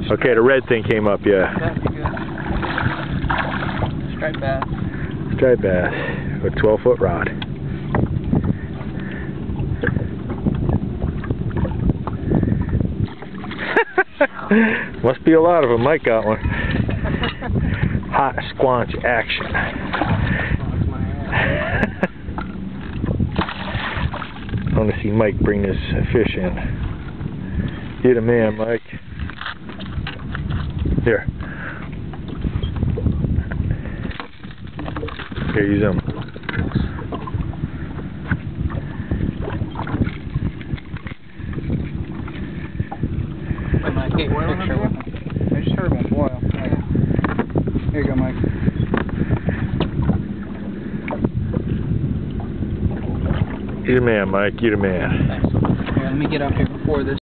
Okay, the red thing came up, yeah. That'd be good. Striped bass. Striped bass with 12-foot rod. Must be a lot of them. Mike got one. Hot squanch action. I want to see Mike bring this fish in. You're the man, Mike. Here. Here, use them. Hey, I just heard one boil. Here you go, Mike. You're the man, Mike. You're the man. Thanks. Here, let me get up here before this